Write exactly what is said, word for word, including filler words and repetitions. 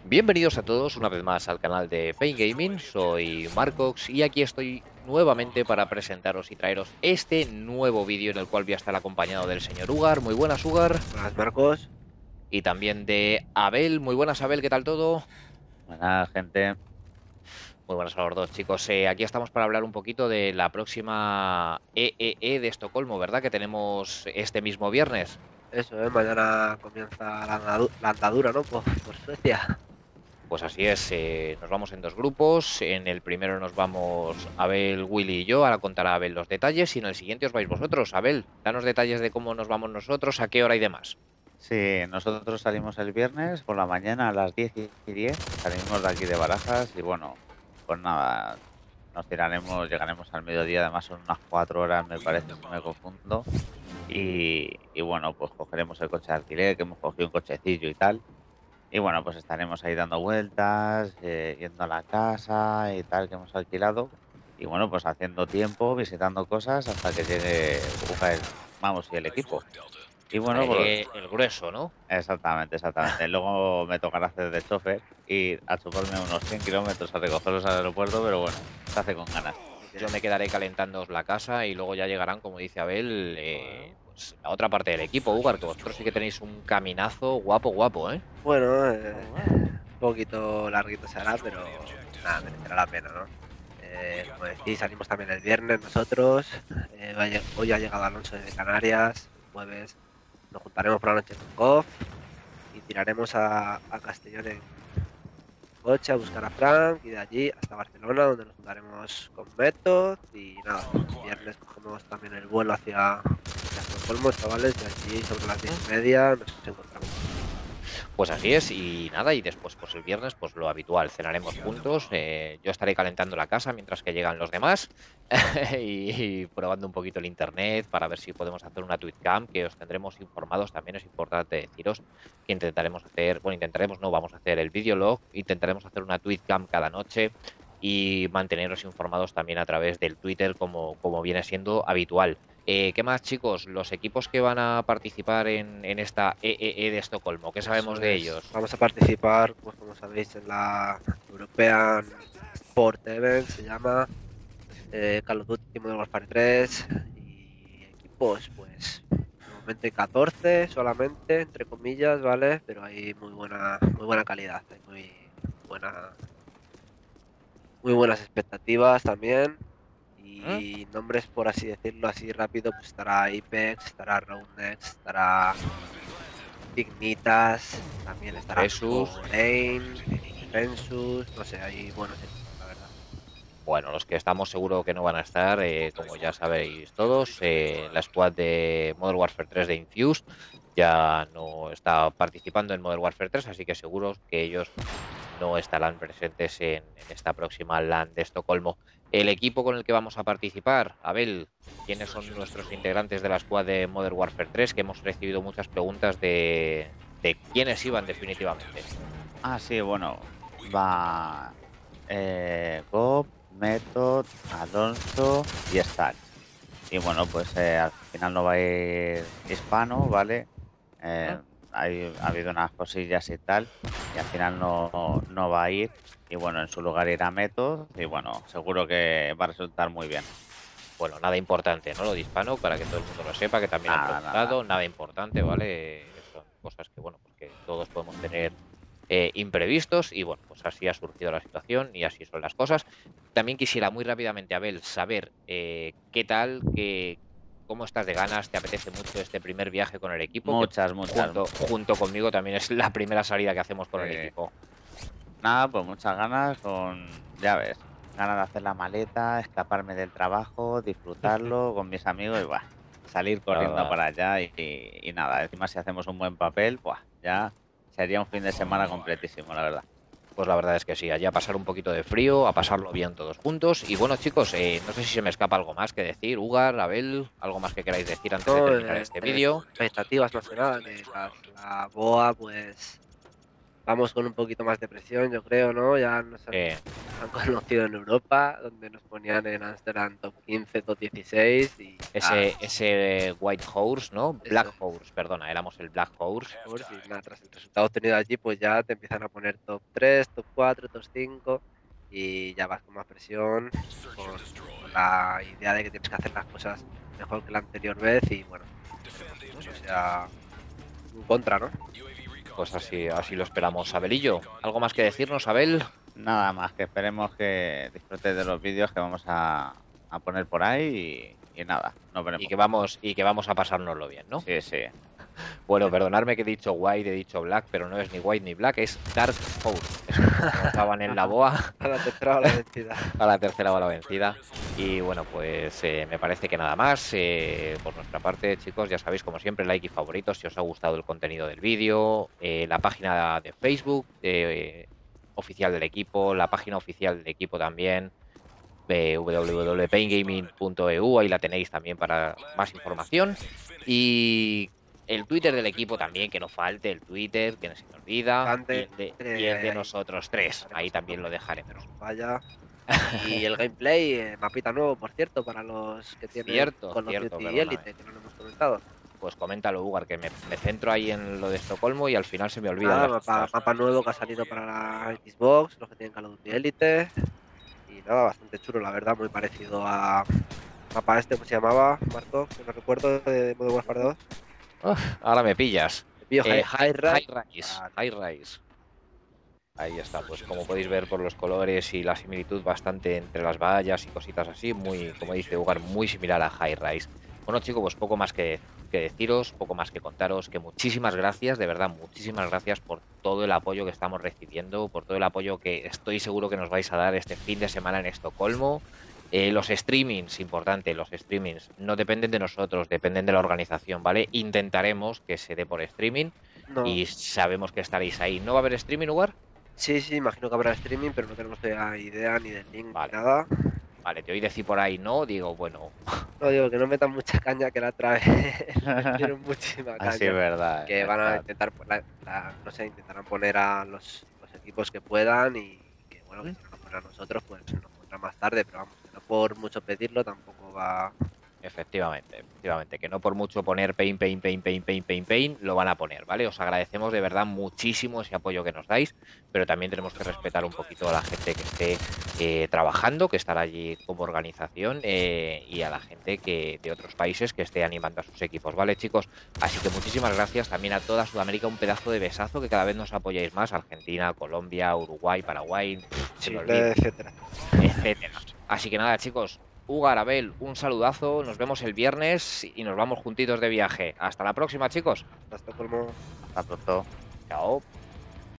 Bienvenidos a todos una vez más al canal de Pain Gaming, soy Marcox y aquí estoy nuevamente para presentaros y traeros este nuevo vídeo en el cual voy a estar acompañado del señor Ugar. Muy buenas, Ugar. Buenas, Marcos. Y también de Abel. Muy buenas, Abel, ¿qué tal todo? Buena gente. Muy buenas a los dos, chicos. Eh, aquí estamos para hablar un poquito de la próxima E E E de Estocolmo, ¿verdad? Que tenemos este mismo viernes. Eso, ¿eh? Mañana comienza la, andadu- la andadura, ¿no? Por, por Suecia. Pues así es, eh, nos vamos en dos grupos. En el primero nos vamos Abel, Willy y yo. Ahora contará Abel los detalles. Y en el siguiente os vais vosotros. Abel, danos detalles de cómo nos vamos nosotros, a qué hora y demás. Sí, nosotros salimos el viernes por la mañana a las diez y diez. Salimos de aquí de Barajas y bueno, pues nada, nos tiraremos, llegaremos al mediodía. Además son unas cuatro horas, me parece, si no me confundo. Y, y bueno, pues cogeremos el coche de alquiler, que hemos cogido un cochecillo y tal. Y bueno, pues estaremos ahí dando vueltas, eh, yendo a la casa y tal que hemos alquilado. Y bueno, pues haciendo tiempo, visitando cosas hasta que llegue Ujael, vamos, y el equipo. Y Hasta bueno, que pues llegue el grueso, ¿no? exactamente, exactamente. Luego me tocará hacer de chofer y a chuparme unos cien kilómetros a recogerlos al aeropuerto, pero bueno, se hace con ganas. Muy Yo bien. me quedaré calentándoos la casa y luego ya llegarán, como dice Abel, eh, pues la otra parte del equipo, Ugar, que vosotros sí que tenéis un caminazo guapo, guapo, ¿eh? Bueno, eh, un poquito larguito será, pero nada, merecerá la pena, ¿no? Eh, como decís, salimos también el viernes nosotros. Eh, va a lle- hoy ha llegado Alonso de Canarias. El jueves nos juntaremos por la noche con Goff y tiraremos a, a Castellón en coche a buscar a Frank y de allí hasta Barcelona, donde nos juntaremos con Method y nada, el viernes cogemos también el vuelo hacia, hacia Estocolmo, chavales, y allí sobre las diez y media nos encontramos. Pues así es, y nada, y después, pues el viernes, pues lo habitual, cenaremos juntos, eh, yo estaré calentando la casa mientras que llegan los demás y, y probando un poquito el internet para ver si podemos hacer una tweetcam, que os tendremos informados, también es importante deciros que intentaremos hacer, bueno, intentaremos, no, vamos a hacer el videolog, intentaremos hacer una tweetcam cada noche y manteneros informados también a través del Twitter como, como viene siendo habitual. Eh, ¿qué más, chicos? Los equipos que van a participar en, en esta E E E de Estocolmo, ¿qué sabemos Eso de es, ellos? vamos a participar, pues como sabéis, en la European Sport Event, se llama eh, Call of Duty Modern Warfare tres y equipos, pues de momento hay catorce solamente, entre comillas, ¿vale? Pero hay muy buena, muy buena calidad, hay muy buena muy buenas expectativas también. ¿Mm? Y nombres, por así decirlo, así rápido, pues estará Apex, estará Roundnext, estará Ignitas, también estará Versus, Foreign, Defensus, no sé, hay buenos equipos, la verdad. bueno, los que estamos seguros que no van a estar, eh, como ya sabéis todos, eh, la squad de Modern Warfare tres de Infused ya no está participando en Modern Warfare tres, así que seguros que ellos no estarán presentes en, en esta próxima LAN de Estocolmo. El equipo con el que vamos a participar, Abel, ¿quiénes son nuestros integrantes de la squad de Modern Warfare tres? Que hemos recibido muchas preguntas de, de quiénes iban definitivamente. Ah, sí, bueno, va eh, Gop, Method, Alonso y Stack. Y bueno, pues eh, al final no va a ir hispano, ¿vale? ¿Mm? Eh, hay- ha habido unas cosillas y tal, y al final no, no va a ir. Y bueno, en su lugar irá Method, y bueno, seguro que va a resultar muy bien. Bueno, nada importante, ¿no? Lo de hispano, para que todo el mundo lo sepa, que también han Nada, nada. preguntado, nada importante, ¿vale? Eh, Son cosas que, bueno, pues que todos podemos tener eh, imprevistos y, bueno, pues así ha surgido la situación y así son las cosas. También quisiera muy rápidamente, Abel, saber eh, qué tal, qué, cómo estás de ganas, te apetece mucho este primer viaje con el equipo, que Muchas, muchas. junto, junto conmigo también es la primera salida que hacemos con el eh, equipo. Nada, pues muchas ganas con, ya ves, ganas de hacer la maleta, escaparme del trabajo, disfrutarlo con mis amigos y buah, salir corriendo Nada, para allá y, y nada, encima si hacemos un buen papel, buah, ya sería un fin de semana completísimo, la verdad. pues la verdad es que sí, allí a pasar un poquito de frío, a pasarlo bien todos juntos. Y bueno, chicos, eh, no sé si se me escapa algo más que decir. Ugar, Abel, algo más que queráis decir antes de No, terminar eh, este eh, vídeo. expectativas más que nada, que las, la B O A, pues vamos con un poquito más de presión, yo creo, ¿no? Ya nos han Eh, han conocido en Europa, donde nos ponían en Amsterdam top quince, top dieciséis y... Ese, ah, ese White Horse, ¿no? Eso Black es. Horse, perdona, éramos el Black Horse. Por si nada, tras el resultado obtenido allí, pues ya te empiezan a poner top tres, top cuatro, top cinco y ya vas con más presión, con, con la idea de que tienes que hacer las cosas mejor que la anterior vez y bueno, esperemos que eso sea un contra, ¿no? Pues así, así lo esperamos. Abelillo, ¿algo más que decirnos, Abel? Nada más, que esperemos que disfrutes de los vídeos que vamos a, a poner por ahí y, y nada, nos veremos. Y que vamos, y que vamos a pasárnoslo bien, ¿no? Sí, sí. Bueno, perdonadme que he dicho white, he dicho black, pero no es ni white ni black, es dark horse. Eso como estaban en la boa. A la tercera o la vencida. A la tercera bala vencida. Y bueno, pues eh, me parece que nada más. Eh, por nuestra parte, chicos, ya sabéis, como siempre, like y favoritos si os ha gustado el contenido del vídeo, eh, la página de Facebook eh, oficial del equipo, la página oficial del equipo también, eh, w w w punto paingaming punto e u, ahí la tenéis también para más información. Y el Twitter del equipo también, que no falte el Twitter, que no se me olvida. Y el de, y el de nosotros tres, ahí también lo dejaremos. Vaya. Y el gameplay, eh, mapita nuevo, por cierto, para los que tienen Cierto, Call of cierto, Duty perdóname. Elite, que no lo hemos comentado. Pues coméntalo, Ugar, que me, me centro ahí en lo de Estocolmo y al final se me olvida. Nada, las mapa, cosas. mapa nuevo que ha salido para la Xbox, los que tienen Call of Duty Elite. Y nada, bastante chulo, la verdad, muy parecido a mapa este, ¿cómo se llamaba, Marco? Que no recuerdo, de Modern Warfare dos. Uf, ahora me pillas. Bio Eh, High, High High Rise. Vale. High Rise. Ahí está, pues como podéis ver por los colores y la similitud bastante entre las vallas y cositas así, muy, como dice Ugar, muy similar a High Rise. Bueno, chicos, pues poco más que, que deciros, poco más que contaros, que muchísimas gracias, de verdad, muchísimas gracias por todo el apoyo que estamos recibiendo, por todo el apoyo que estoy seguro que nos vais a dar este fin de semana en Estocolmo. Eh, los streamings, importante, los streamings no dependen de nosotros, dependen de la organización, ¿vale? Intentaremos que se dé por streaming No. y sabemos que estaréis ahí. ¿No va a haber streaming, Ugar? Sí, sí, imagino que habrá streaming, pero no tenemos todavía idea ni del link Vale. ni nada. Vale, te oí decir por ahí no, digo, bueno, No digo que no metan mucha caña, que la otra vez metieron muchísima caña. Así es verdad. Que es van a verdad. intentar, pues, la- la- no sé, intentarán poner a los, los equipos que puedan y que bueno, que si no nos ponen a nosotros, pues nos pondrán más tarde, pero vamos, que no por mucho pedirlo tampoco va... efectivamente, efectivamente, que no por mucho poner pain, pain, pain, pain, pain, pain, pain, lo van a poner, ¿vale? Os agradecemos de verdad muchísimo ese apoyo que nos dais, pero también tenemos que respetar un poquito a la gente que esté eh, trabajando, que estará allí como organización eh, y a la gente que de otros países que esté animando a sus equipos, ¿vale, chicos? Así que muchísimas gracias también a toda Sudamérica, un pedazo de besazo, que cada vez nos apoyáis más, Argentina, Colombia, Uruguay, Paraguay, se me olvida, etcétera. etcétera. Así que nada, chicos, Ugar, Abel, un saludazo, nos vemos el viernes y nos vamos juntitos de viaje. Hasta la próxima, chicos. Hasta Estocolmo. Hasta pronto. Chao.